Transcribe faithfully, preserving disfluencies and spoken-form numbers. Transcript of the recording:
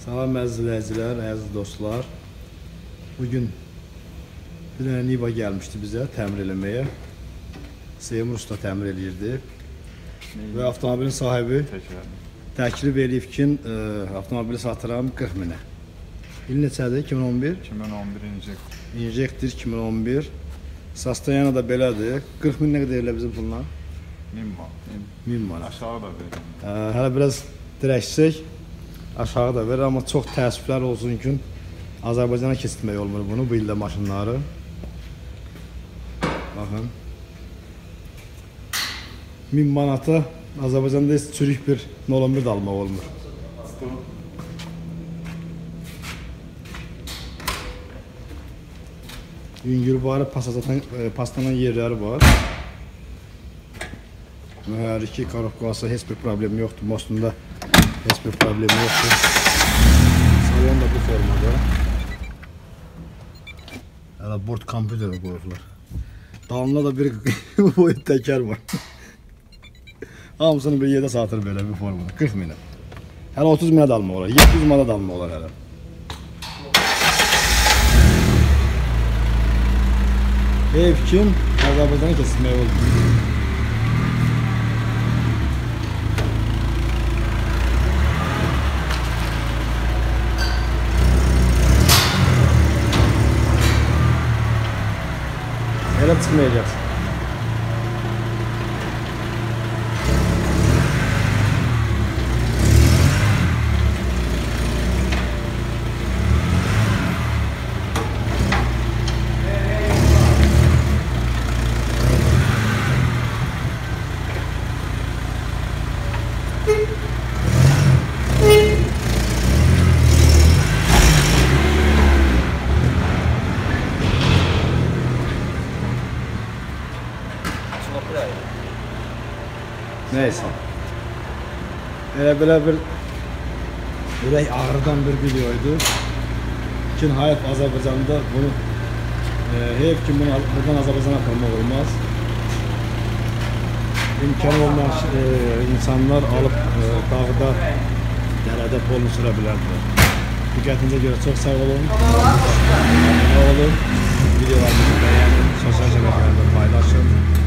Salam əziz izləyicilər, əziz dostlar. Bugün bir dənə Niva gəlmişdi bizə təmir eləməyə. Seymur usta təmir eləyirdi. Və avtomobilin sahibi təklif eləyib ki, e, avtomobili satıram qırx minə. İl neçədir? iki min on bir? iki min on bir injektor. İnjektor iki min on bir. Sastayana da belədir. qırx min nə qədər elə bizim bunlar? min manat. min manat. Aşağı da verin. E, hələ biraz dirəksək aşağı da verir, amma çox təəssüflər olsun ki, Azərbaycana keçirmək olmur bunu, bu ildə maşınları. Baxın. min manata Azərbaycanda heç çürük bir nol on bir də almaq olmur. Yüngülbarı paslanan yerləri var. Mühərriki, korobkası heç bir problem yoxdur, mostunda heç bir problem yoxdur. Salon da bu formada. Hələ bord kompüteri qoyurlar. Dalında da bir boyut təkər var. Hamısını bir yerdə satır belə bir formada, qırx minə. Hələ otuz minə də almaq olar, yeddi yüz manat da almaq olar hələ. Ev kim? Azərbaycana keçirmək oldu. Elə çıxmayacaqsın. Neyse. Elə belə bir ürək ağrıdan bir videoydu. Ki, hayat Azərbaycanda bunu e, heyf ki, bunu buradan Azərbaycana aparmaq olmaz. İmkanı olmayan e, insanlar alıp e, dağda, dərədə polunu sürə bilərdilər. Diqqətinizə görə çox sağ olun. Abunə olun. Videolarımızı bəyənin. Sosial şəbəkələrdə paylaşın.